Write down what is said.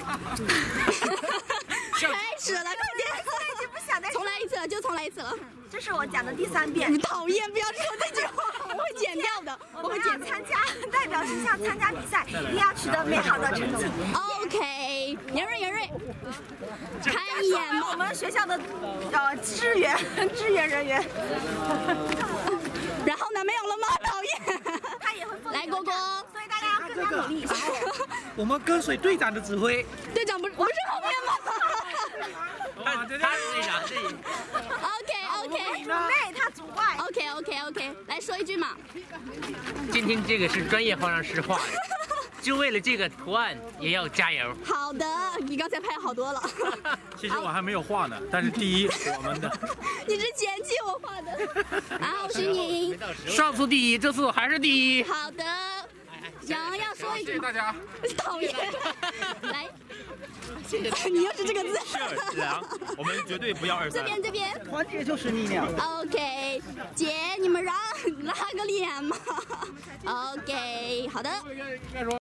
开始了，快点！ 就不想再重来一次了，就重来一次了。 这是我讲的第3遍。 讨厌，不要说这句话，我会剪掉的。 我们要参加代表学校参加比赛，一定要取得美好的成绩。 OK， 严瑞，看一眼嘛。 我们学校的支援人员。 然后呢？没有了吗？讨厌。 他也会来，郭郭。 所以大家要更加努力。 我们跟随队长的指挥。 队长不是后面吗？ 他是队长，是。 OK， 主内，他主外。 OK， 来说一句嘛。 今天这个是专业画上师画的，就为了这个图案也要加油。 好的，你刚才拍好多了。 其实我还没有画呢，但是第一我们的。 你是嫌弃我画的。啊，我是你。 上次第一，这次还是第一。 好的。想要说一句。 谢谢大家。 讨厌。来。你又是这个字。 是啊，我们绝对不要2-3。 这边。 团结就是力量。 OK， 姐，你们拉个脸嘛。OK， 好的。